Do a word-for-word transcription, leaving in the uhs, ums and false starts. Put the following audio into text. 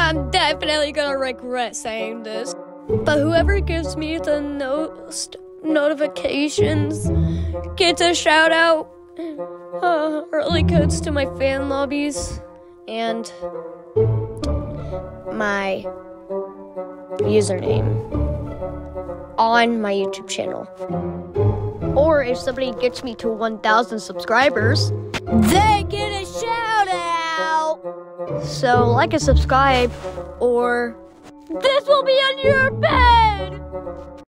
I'm definitely gonna regret saying this, but whoever gives me the most notifications gets a shout out. Uh, early codes to my fan lobbies and my username on my YouTube channel. Or if somebody gets me to one thousand subscribers, they get a shout out. So like and subscribe, or this will be on your bed.